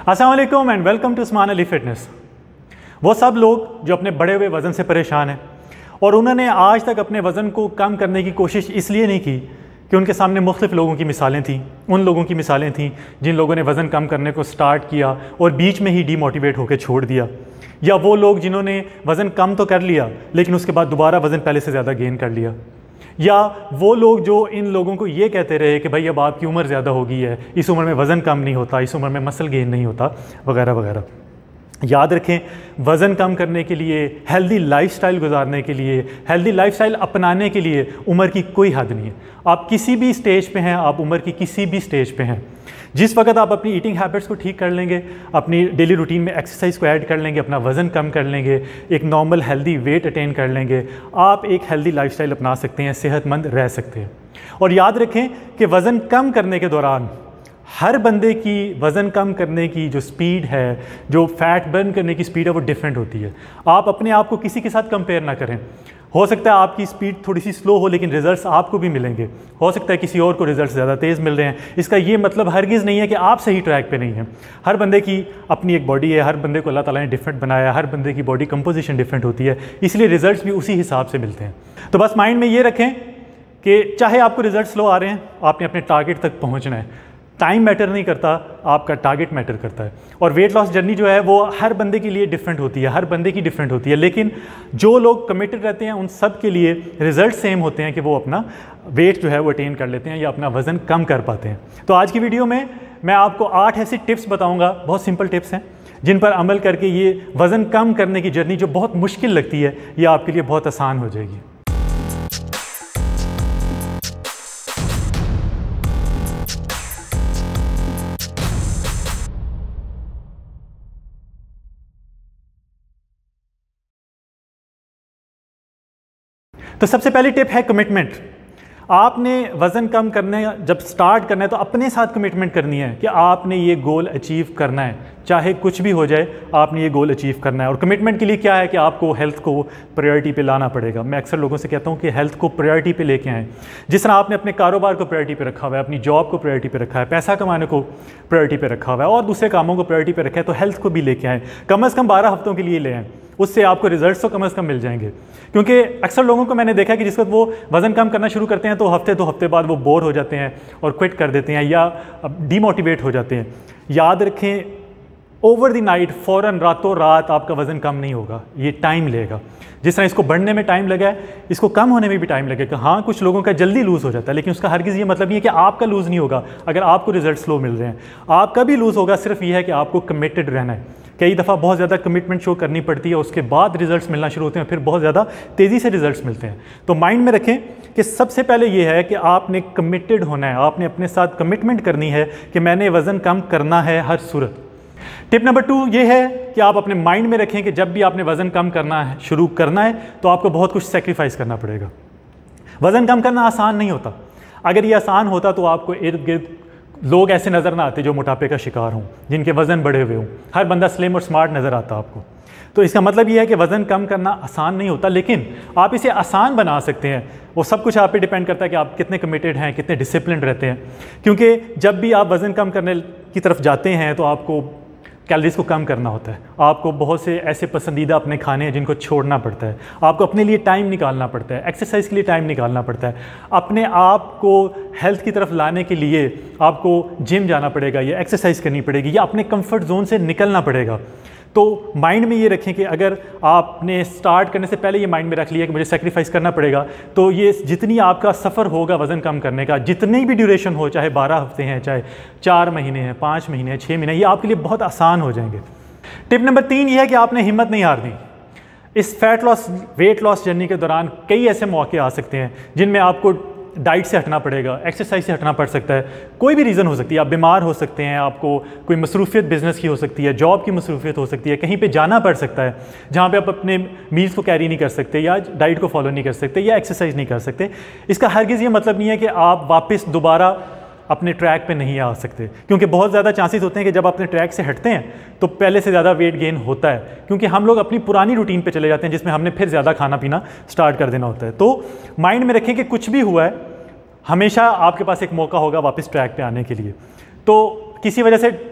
अस्सलाम वालेकुम and welcome to Usman Ali fitness. वो सब लोग जो अपने बढ़े हुए वज़न से परेशान हैं और उन्होंने आज तक अपने वज़न को कम करने की कोशिश इसलिए नहीं की कि उनके सामने मुख्तलिफ़ लोगों की मिसालें थीं, उन लोगों की मिसालें थीं जिन लोगों ने वज़न कम करने को स्टार्ट किया और बीच में ही डीमोटिवेट होकर छोड़ दिया, या वो लोग जिन्होंने वज़न कम तो कर लिया लेकिन उसके बाद दोबारा वज़न पहले से ज़्यादा गेन कर लिया, या वो लोग जो इन लोगों को ये कहते रहे कि भाई अब आपकी उम्र ज़्यादा हो गई है, इस उम्र में वज़न कम नहीं होता, इस उम्र में मसल गेन नहीं होता, वगैरह वगैरह। याद रखें, वज़न कम करने के लिए, हेल्दी लाइफस्टाइल गुजारने के लिए, हेल्दी लाइफस्टाइल अपनाने के लिए उम्र की कोई हद नहीं है। आप किसी भी स्टेज पे हैं, आप उम्र की किसी भी स्टेज पे हैं, जिस वक्त आप अपनी ईटिंग हैबिट्स को ठीक कर लेंगे, अपनी डेली रूटीन में एक्सरसाइज को ऐड कर लेंगे, अपना वज़न कम कर लेंगे, एक नॉर्मल हेल्दी वेट अटेन कर लेंगे, आप एक हेल्दी लाइफस्टाइल अपना सकते हैं, सेहतमंद रह सकते हैं। और याद रखें कि वज़न कम करने के दौरान हर बंदे की वज़न कम करने की जो स्पीड है, जो फ़ैट बर्न करने की स्पीड है, वो डिफरेंट होती है। आप अपने आप को किसी के साथ कंपेयर ना करें। हो सकता है आपकी स्पीड थोड़ी सी स्लो हो लेकिन रिज़ल्ट्स आपको भी मिलेंगे, हो सकता है किसी और को रिज़ल्ट्स ज़्यादा तेज़ मिल रहे हैं। इसका ये मतलब हरगिज़ नहीं है कि आप सही ट्रैक पे नहीं हैं। हर बंदे की अपनी एक बॉडी है, हर बंदे को अल्लाह ताला ने डिफरेंट बनाया है, हर बंदे की बॉडी कंपोजिशन डिफरेंट होती है, इसलिए रिज़ल्ट्स भी उसी हिसाब से मिलते हैं। तो बस माइंड में ये रखें कि चाहे आपको रिज़ल्ट स्लो आ रहे हैं, आपने अपने टारगेट तक पहुँचना है। टाइम मैटर नहीं करता, आपका टारगेट मैटर करता है। और वेट लॉस जर्नी जो है वो हर बंदे के लिए डिफरेंट होती है, हर बंदे की डिफरेंट होती है, लेकिन जो लोग कमिटेड रहते हैं उन सब के लिए रिजल्ट सेम होते हैं कि वो अपना वेट जो है वो अटेन कर लेते हैं या अपना वज़न कम कर पाते हैं। तो आज की वीडियो में मैं आपको 8 ऐसी टिप्स बताऊँगा, बहुत सिंपल टिप्स हैं जिन पर अमल करके ये वज़न कम करने की जर्नी जो बहुत मुश्किल लगती है, ये आपके लिए बहुत आसान हो जाएगी। तो सबसे पहली टिप है कमिटमेंट। आपने वज़न कम करने जब स्टार्ट करना है तो अपने साथ कमिटमेंट करनी है कि आपने ये गोल अचीव करना है, चाहे कुछ भी हो जाए, आपने ये गोल अचीव करना है। और कमिटमेंट के लिए क्या है कि आपको हेल्थ को प्रायोरिटी पे लाना पड़ेगा। मैं अक्सर लोगों से कहता हूँ कि हेल्थ को प्रायोरिटी पे लेके आएँ। जिस तरह आपने अपने कारोबार को प्रायोरिटी पे रखा हुआ है, अपनी जॉब को प्रायोरिटी पे रखा है, पैसा कमाने को प्रायोरिटी पे रखा हुआ है और दूसरे कामों को प्रायोरिटी पे रखा है, तो हेल्थ को भी लेके आएँ। कम से कम 12 हफ्तों के लिए ले आएँ, उससे आपको रिजल्ट्स तो कम से कम मिल जाएंगे। क्योंकि अक्सर लोगों को मैंने देखा कि जिस वक्त वो वज़न कम करना शुरू करते हैं तो हफ्ते 2 हफ्ते बाद वो बोर हो जाते हैं और क्विट कर देते हैं या डीमोटिवेट हो जाते हैं। याद रखें, ओवर द नाइट, फ़ौरन रातों रात आपका वज़न कम नहीं होगा, ये टाइम लेगा। जिस तरह इसको बढ़ने में टाइम लगा है, इसको कम होने में भी टाइम लगेगा। हाँ, कुछ लोगों का जल्दी लूज़ हो जाता है, लेकिन उसका हरगिज़ ये मतलब नहीं है कि आपका लूज़ नहीं होगा अगर आपको रिजल्ट स्लो मिल रहे हैं। आपका भी लूज़ होगा, सिर्फ ये है कि आपको कमिटेड रहना है। कई दफ़ा बहुत ज़्यादा कमिटमेंट शो करनी पड़ती है, उसके बाद रिजल्ट्स मिलना शुरू होते हैं, फिर बहुत ज़्यादा तेज़ी से रिजल्ट्स मिलते हैं। तो माइंड में रखें कि सबसे पहले ये है कि आपने कमिटेड होना है, आपने अपने साथ कमिटमेंट करनी है कि मैंने वज़न कम करना है हर सूरत। टिप नंबर 2 ये है कि आप अपने माइंड में रखें कि जब भी आपने वज़न कम करना है, शुरू करना है, तो आपको बहुत कुछ सेक्रीफाइस करना पड़ेगा। वज़न कम करना आसान नहीं होता। अगर ये आसान होता तो आपको इर्द गिर्द लोग ऐसे नज़र ना आते जो मोटापे का शिकार हों, जिनके वज़न बढ़े हुए हों। हर बंदा स्लिम और स्मार्ट नज़र आता आपको। तो इसका मतलब ये है कि वज़न कम करना आसान नहीं होता, लेकिन आप इसे आसान बना सकते हैं। वो सब कुछ आप पे डिपेंड करता है कि आप कितने कमिटेड हैं, कितने डिसिप्लिन रहते हैं। क्योंकि जब भी आप वज़न कम करने की तरफ जाते हैं तो आपको कैलोरीज़ को कम करना होता है, आपको बहुत से ऐसे पसंदीदा अपने खाने हैं जिनको छोड़ना पड़ता है, आपको अपने लिए टाइम निकालना पड़ता है, एक्सरसाइज के लिए टाइम निकालना पड़ता है, अपने आप को हेल्थ की तरफ लाने के लिए आपको जिम जाना पड़ेगा या एक्सरसाइज करनी पड़ेगी या अपने कंफर्ट जोन से निकलना पड़ेगा। तो माइंड में ये रखें कि अगर आपने स्टार्ट करने से पहले ये माइंड में रख लिया कि मुझे सेक्रीफाइस करना पड़ेगा, तो ये जितनी आपका सफ़र होगा वज़न कम करने का, जितनी भी ड्यूरेशन हो, चाहे 12 हफ्ते हैं, चाहे 4 महीने हैं, 5 महीने हैं, 6 महीने, ये आपके लिए बहुत आसान हो जाएंगे। टिप नंबर 3 ये है कि आपने हिम्मत नहीं हारनी। इस fat loss, weight loss journey के दौरान कई ऐसे मौके आ सकते हैं जिनमें आपको डाइट से हटना पड़ेगा, एक्सरसाइज से हटना पड़ सकता है, कोई भी रीज़न हो सकती है। आप बीमार हो सकते हैं, आपको कोई मसरूफियत बिज़नेस की हो सकती है, जॉब की मसरूफियत हो सकती है, कहीं पे जाना पड़ सकता है जहाँ पे आप अपने मील्स को कैरी नहीं कर सकते या डाइट को फॉलो नहीं कर सकते या एक्सरसाइज नहीं कर सकते। इसका हरगिज़ ये मतलब नहीं है कि आप वापस दोबारा अपने ट्रैक पे नहीं आ सकते, क्योंकि बहुत ज़्यादा चांसेस होते हैं कि जब अपने ट्रैक से हटते हैं तो पहले से ज़्यादा वेट गेन होता है, क्योंकि हम लोग अपनी पुरानी रूटीन पे चले जाते हैं जिसमें हमने फिर ज़्यादा खाना पीना स्टार्ट कर देना होता है। तो माइंड में रखें कि कुछ भी हुआ है, हमेशा आपके पास एक मौका होगा वापस ट्रैक पे आने के लिए। तो किसी वजह से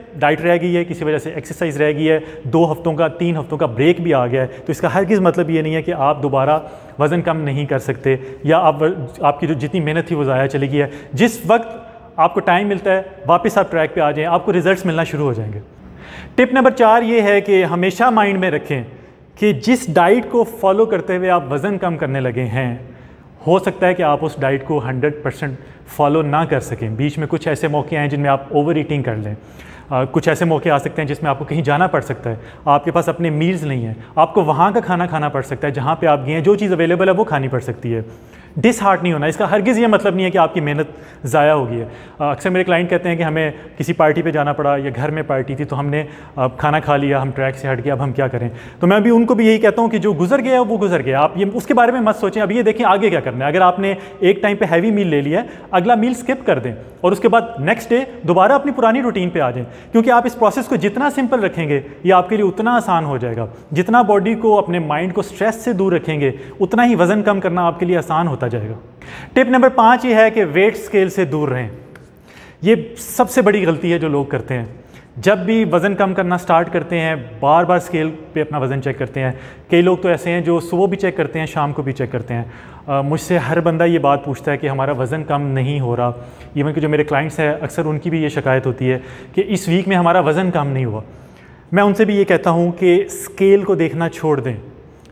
डाइट रह गई है, किसी वजह से एक्सरसाइज रह गई है, 2 हफ्तों का 3 हफ्तों का ब्रेक भी आ गया है, तो इसका हरगिज़ मतलब ये नहीं है कि आप दोबारा वज़न कम नहीं कर सकते या आपकी जो जितनी मेहनत थी वो ज़ाया चली गई है। जिस वक्त आपको टाइम मिलता है वापस आप ट्रैक पे आ जाएं, आपको रिजल्ट्स मिलना शुरू हो जाएंगे। टिप नंबर 4 ये है कि हमेशा माइंड में रखें कि जिस डाइट को फॉलो करते हुए आप वज़न कम करने लगे हैं, हो सकता है कि आप उस डाइट को 100% फॉलो ना कर सकें। बीच में कुछ ऐसे मौके आए जिनमें आप ओवर ईटिंग कर लें, कुछ ऐसे मौके आ सकते हैं जिसमें आपको कहीं जाना पड़ सकता है, आपके पास अपने मील्स नहीं हैं, आपको वहाँ का खाना खाना पड़ सकता है, जहाँ पे आप गए हैं जो चीज़ अवेलेबल है वो खानी पड़ सकती है। डिसहार्ट नहीं होना, इसका हरगिज़ ये मतलब नहीं है कि आपकी मेहनत ज़ाया होगी है। अक्सर मेरे क्लाइंट कहते हैं कि हमें किसी पार्टी पे जाना पड़ा या घर में पार्टी थी तो हमने खाना खा लिया, हम ट्रैक से हट गए, अब हम क्या करें। तो मैं अभी उनको भी यही कहता हूँ कि जो गुजर गया वो गुजर गया, आप ये उसके बारे में मत सोचें, अब ये देखें आगे क्या करना है। अगर आपने एक टाइम पर हैवी मील ले लिया है, अगला मील स्किप कर दें और उसके बाद नेक्स्ट डे दोबारा अपनी पुरानी रूटीन पे आ जाएं, क्योंकि आप इस प्रोसेस को जितना सिंपल रखेंगे ये आपके लिए उतना आसान हो जाएगा। जितना बॉडी को, अपने माइंड को स्ट्रेस से दूर रखेंगे उतना ही वज़न कम करना आपके लिए आसान होता जाएगा। टिप नंबर 5 ये है कि वेट स्केल से दूर रहें। ये सबसे बड़ी गलती है जो लोग करते हैं। जब भी वज़न कम करना स्टार्ट करते हैं बार बार स्केल पे अपना वज़न चेक करते हैं। कई लोग तो ऐसे हैं जो सुबह भी चेक करते हैं, शाम को भी चेक करते हैं। मुझसे हर बंदा ये बात पूछता है कि हमारा वज़न कम नहीं हो रहा। इवन कि जो मेरे क्लाइंट्स हैं अक्सर उनकी भी ये शिकायत होती है कि इस वीक में हमारा वज़न कम नहीं हुआ। मैं उनसे भी ये कहता हूँ कि स्केल को देखना छोड़ दें।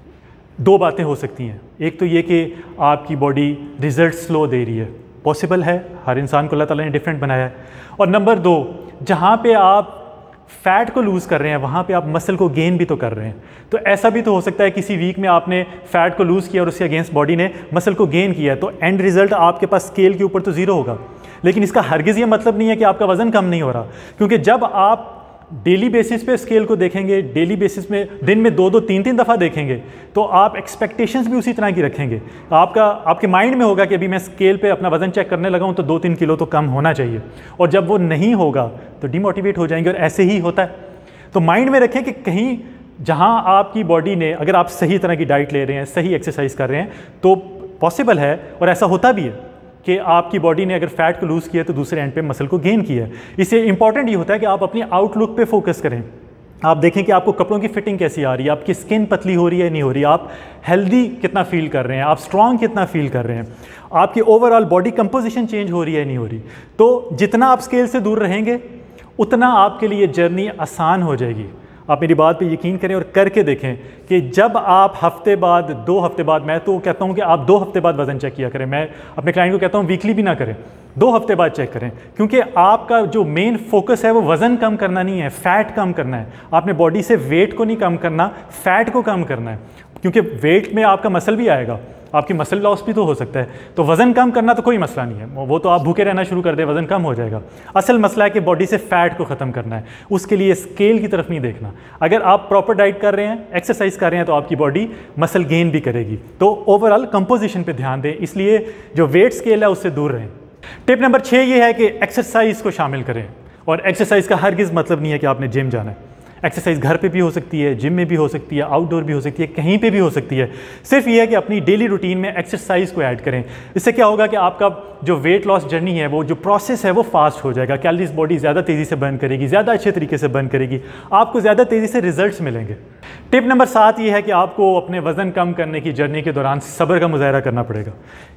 2 बातें हो सकती हैं, एक तो ये कि आपकी बॉडी रिज़ल्ट स्लो दे रही है, पॉसिबल है, हर इंसान को अल्लाह ताला ने डिफरेंट बनाया है। और नंबर 2, जहाँ पे आप फ़ैट को लूज़ कर रहे हैं वहाँ पे आप मसल को गेन भी तो कर रहे हैं। तो ऐसा भी तो हो सकता है किसी वीक में आपने फ़ैट को लूज़ किया और उसके अगेंस्ट बॉडी ने मसल को गेन किया है, तो एंड रिज़ल्ट आपके पास स्केल के ऊपर तो ज़ीरो होगा। लेकिन इसका हरगिज़ ये मतलब नहीं है कि आपका वज़न कम नहीं हो रहा, क्योंकि जब आप डेली बेसिस पे स्केल को देखेंगे, डेली बेसिस में दिन में 2-2, 3-3 दफ़ा देखेंगे, तो आप एक्सपेक्टेशंस भी उसी तरह की रखेंगे। आपके माइंड में होगा कि अभी मैं स्केल पे अपना वज़न चेक करने लगा हूँ तो 2-3 किलो तो कम होना चाहिए, और जब वो नहीं होगा तो डिमोटिवेट हो जाएंगे, और ऐसे ही होता है। तो माइंड में रखें कि कहीं जहाँ आपकी बॉडी ने, अगर आप सही तरह की डाइट ले रहे हैं, सही एक्सरसाइज कर रहे हैं, तो पॉसिबल है और ऐसा होता भी है कि आपकी बॉडी ने अगर फैट को लूज़ किया तो दूसरे एंड पे मसल को गेन किया है। इससे इंपॉर्टेंट ये होता है कि आप अपनी आउटलुक पे फोकस करें। आप देखें कि आपको कपड़ों की फिटिंग कैसी आ रही है, आपकी स्किन पतली हो रही है नहीं हो रही, आप हेल्दी कितना फील कर रहे हैं, आप स्ट्रॉन्ग कितना फील कर रहे हैं, आपकी ओवरऑल बॉडी कंपोजिशन चेंज हो रही है नहीं हो रही। तो जितना आप स्केल से दूर रहेंगे उतना आपके लिए जर्नी आसान हो जाएगी। आप मेरी बात पे यकीन करें और करके देखें कि जब आप हफ्ते बाद, 2 हफ्ते बाद, मैं तो कहता हूं कि आप 2 हफ्ते बाद वज़न चेक किया करें। मैं अपने क्लाइंट को कहता हूं वीकली भी ना करें, 2 हफ्ते बाद चेक करें, क्योंकि आपका जो मेन फोकस है वो वज़न कम करना नहीं है, फ़ैट कम करना है। आपने बॉडी से वेट को नहीं कम करना, फ़ैट को कम करना है, क्योंकि वेट में आपका मसल भी आएगा, आपकी मसल लॉस भी तो हो सकता है। तो वज़न कम करना तो कोई मसला नहीं है, वो तो आप भूखे रहना शुरू कर दें, वज़न कम हो जाएगा। असल मसला है कि बॉडी से फ़ैट को ख़त्म करना है, उसके लिए स्केल की तरफ नहीं देखना। अगर आप प्रॉपर डाइट कर रहे हैं, एक्सरसाइज कर रहे हैं, तो आपकी बॉडी मसल गेन भी करेगी। तो ओवरऑल कंपोजिशन पे ध्यान दें, इसलिए जो वेट स्केल है उससे दूर रहें। टिप नंबर 6 ये है कि एक्सरसाइज को शामिल करें, और एक्सरसाइज का हरगिज़ मतलब नहीं है कि आपने जिम जाना है। एक्सरसाइज घर पे भी हो सकती है, जिम में भी हो सकती है, आउटडोर भी हो सकती है, कहीं पे भी हो सकती है। सिर्फ ये है कि अपनी डेली रूटीन में एक्सरसाइज को ऐड करें। इससे क्या होगा कि आपका जो वेट लॉस जर्नी है, वो जो प्रोसेस है वो फास्ट हो जाएगा। कैलोरीज बॉडी ज़्यादा तेज़ी से बर्न करेगी, ज़्यादा अच्छे तरीके से बर्न करेगी, आपको ज़्यादा तेज़ी से रिजल्ट्स मिलेंगे। टिप नंबर 7 ये है कि आपको अपने वज़न कम करने की जर्नी के दौरान सब्र का मुज़ाहरा करना पड़ेगा।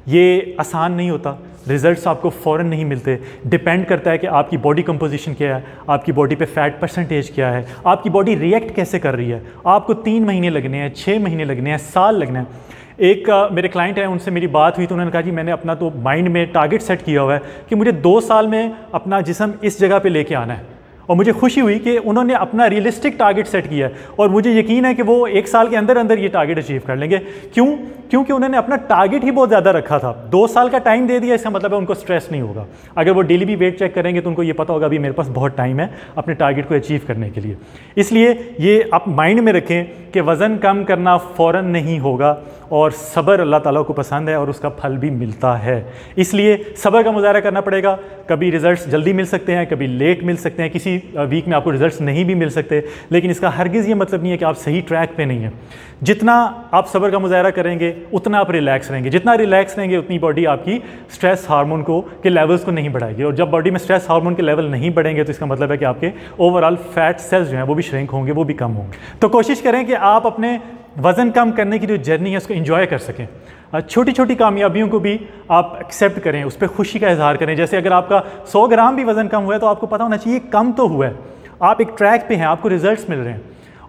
ये आसान नहीं होता, रिजल्ट्स आपको फ़ौरन नहीं मिलते। डिपेंड करता है कि आपकी बॉडी कंपोजिशन क्या है, आपकी बॉडी पे फैट परसेंटेज क्या है, आपकी बॉडी रिएक्ट कैसे कर रही है। आपको 3 महीने लगने हैं, 6 महीने लगने हैं, साल लगना है। एक मेरे क्लाइंट हैं, उनसे मेरी बात हुई तो उन्होंने कहा जी मैंने अपना तो माइंड में टारगेट सेट किया हुआ है कि मुझे 2 साल में अपना जिस्म इस जगह पे लेके आना है। और मुझे खुशी हुई कि उन्होंने अपना रियलिस्टिक टारगेट सेट किया है, और मुझे यकीन है कि वो 1 साल के अंदर अंदर ये टारगेट अचीव कर लेंगे। क्यों? क्योंकि उन्होंने अपना टारगेट ही बहुत ज़्यादा रखा था। 2 साल का टाइम दे दिया, इसका मतलब है उनको स्ट्रेस नहीं होगा। अगर वो डेली भी वेट चेक करेंगे तो उनको ये पता होगा अभी मेरे पास बहुत टाइम है अपने टारगेट को अचीव करने के लिए। इसलिए ये आप माइंड में रखें कि वज़न कम करना फ़ौरन नहीं होगा, और सब्र अल्लाह ताला को पसंद है और उसका फल भी मिलता है। इसलिए सब्र का मुज़ाहरा करना पड़ेगा। कभी रिज़ल्ट्स जल्दी मिल सकते हैं, कभी लेट मिल सकते हैं, किसी वीक में आपको रिज़ल्ट्स नहीं भी मिल सकते, लेकिन इसका हरगिज़ ये मतलब नहीं है कि आप सही ट्रैक पे नहीं हैं। जितना आप सब्र का मुज़ाहरा करेंगे उतना आप रिलैक्स रहेंगे, जितना रिलैक्स रहेंगे उतनी बॉडी आपकी स्ट्रेस हार्मोन के लेवल्स को नहीं बढ़ाएगी, और जब बॉडी में स्ट्रेस हार्मोन के लेवल नहीं बढ़ेंगे तो इसका मतलब है कि आपके ओवरऑल फैट सेल्स जो हैं वो भी श्रिंक होंगे, वो भी कम होंगे। तो कोशिश करें कि आप अपने वज़न कम करने की जो जर्नी है उसको एंजॉय कर सकें। छोटी छोटी कामयाबियों को भी आप एक्सेप्ट करें, उस पर खुशी का इजहार करें। जैसे अगर आपका 100 ग्राम भी वज़न कम हुआ है तो आपको पता होना चाहिए कम तो हुआ है, आप एक ट्रैक पे हैं, आपको रिजल्ट्स मिल रहे हैं।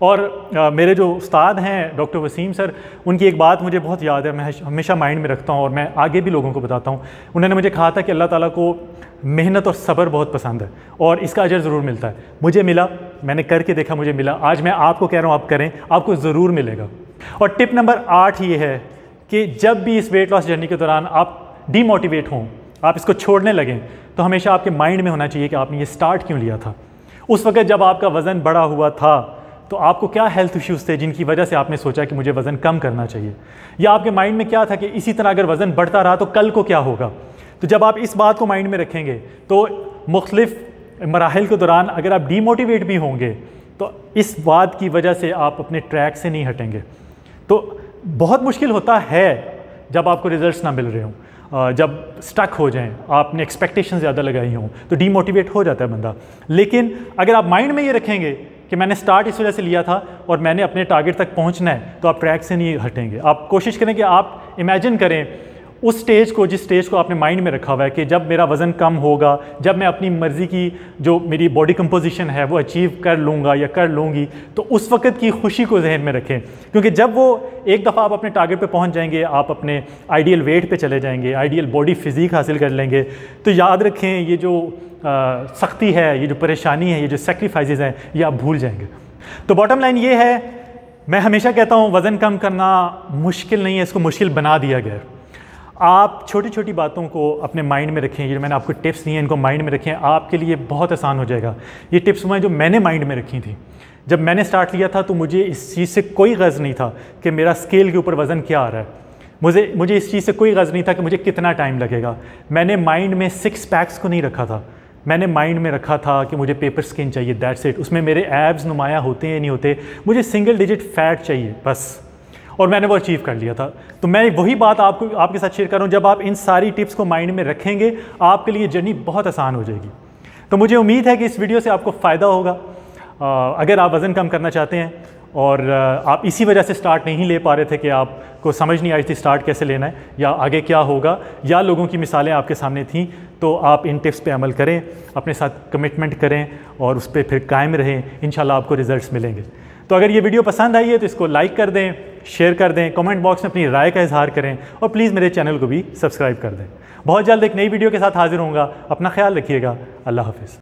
और मेरे जो उस्ताद हैं डॉक्टर वसीम सर, उनकी एक बात मुझे बहुत याद है, मैं हमेशा माइंड में रखता हूँ और मैं आगे भी लोगों को बताता हूँ। उन्होंने मुझे कहा था कि अल्लाह ताला को मेहनत और सब्र बहुत पसंद है और इसका अजर ज़रूर मिलता है। मुझे मिला, मैंने करके देखा, मुझे मिला। आज मैं आपको कह रहा हूँ आप करें, आपको ज़रूर मिलेगा। और टिप नंबर 8 ये है कि जब भी इस वेट लॉस जर्नी के दौरान आप डीमोटिवेट हों, आप इसको छोड़ने लगें, तो हमेशा आपके माइंड में होना चाहिए कि आपने ये स्टार्ट क्यों लिया था। उस वक्त जब आपका वज़न बढ़ा हुआ था तो आपको क्या हेल्थ इश्यूज़ थे जिनकी वजह से आपने सोचा कि मुझे वज़न कम करना चाहिए, या आपके माइंड में क्या था कि इसी तरह अगर वज़न बढ़ता रहा तो कल को क्या होगा। तो जब आप इस बात को माइंड में रखेंगे तो मुख्तलिफ मराहिल के दौरान अगर आप डीमोटिवेट भी होंगे तो इस बात की वजह से आप अपने ट्रैक से नहीं हटेंगे। तो बहुत मुश्किल होता है जब आपको रिजल्ट्स ना मिल रहे हों, जब स्टक हो जाएं, आपने एक्सपेक्टेशन ज़्यादा लगाई हों तो डीमोटिवेट हो जाता है बंदा। लेकिन अगर आप माइंड में ये रखेंगे कि मैंने स्टार्ट इस वजह से लिया था और मैंने अपने टारगेट तक पहुंचना है, तो आप ट्रैक से नहीं हटेंगे। आप कोशिश करें कि आप इमेजिन करें उस स्टेज को, जिस स्टेज को आपने माइंड में रखा हुआ है कि जब मेरा वज़न कम होगा, जब मैं अपनी मर्ज़ी की जो मेरी बॉडी कंपोजिशन है वो अचीव कर लूँगा या कर लूँगी, तो उस वक़्त की खुशी को जहन में रखें। क्योंकि जब वो एक दफ़ा आप अपने टारगेट पे पहुँच जाएंगे, आप अपने आइडियल वेट पे चले जाएंगे, आइडियल बॉडी फिज़ीक हासिल कर लेंगे, तो याद रखें ये जो सख्ती है, ये जो परेशानी है, ये जो सेक्रीफाइसेस हैं, ये आप भूल जाएंगे। तो बॉटम लाइन ये है, मैं हमेशा कहता हूँ वज़न कम करना मुश्किल नहीं है, इसको मुश्किल बना दिया गया है। आप छोटी छोटी बातों को अपने माइंड में रखें, ये मैंने आपको टिप्स दी हैं इनको माइंड में रखें, आपके लिए बहुत आसान हो जाएगा। ये टिप्स मैं जो मैंने माइंड में रखी थी जब मैंने स्टार्ट किया था, तो मुझे इस चीज़ से कोई ग़र्ज़ नहीं था कि मेरा स्केल के ऊपर वज़न क्या आ रहा है, मुझे इस चीज़ से कोई ग़र्ज़ नहीं था कि मुझे कितना टाइम लगेगा। मैंने माइंड में 6 पैक्स को नहीं रखा था, मैंने माइंड में रखा था कि मुझे पेपर स्किन चाहिए, दैट्स इट। उसमें मेरे एब्स नुमायाँ होते हैं नहीं होते, मुझे सिंगल डिजिट फैट चाहिए बस, और मैंने वो अचीव कर लिया था। तो मैं वही बात आपके साथ शेयर कर रहा हूँ, जब आप इन सारी टिप्स को माइंड में रखेंगे आपके लिए जर्नी बहुत आसान हो जाएगी। तो मुझे उम्मीद है कि इस वीडियो से आपको फ़ायदा होगा। अगर आप वज़न कम करना चाहते हैं और आप इसी वजह से स्टार्ट नहीं ले पा रहे थे कि आपको समझ नहीं आई थी स्टार्ट कैसे लेना है या आगे क्या होगा, या लोगों की मिसालें आपके सामने थीं, तो आप इन टिप्स पे अमल करें, अपने साथ कमिटमेंट करें और उस पर फिर कायम रहें। इंशाल्लाह आपको रिज़ल्ट्स मिलेंगे। तो अगर ये वीडियो पसंद आई है तो इसको लाइक कर दें, शेयर कर दें, कमेंट बॉक्स में अपनी राय का इजहार करें और प्लीज़ मेरे चैनल को भी सब्सक्राइब कर दें। बहुत जल्द एक नई वीडियो के साथ हाजिर होऊंगा। अपना ख्याल रखिएगा। अल्लाह हाफ़िज़।